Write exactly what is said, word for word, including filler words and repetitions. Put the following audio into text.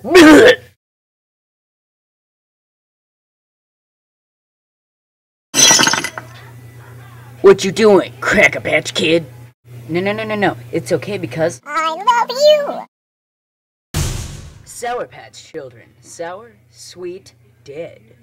What you doing, Cracker Patch Kid? No, no, no, no, no. It's okay because I love you! Sour Patch Children. Sour, sweet, dead.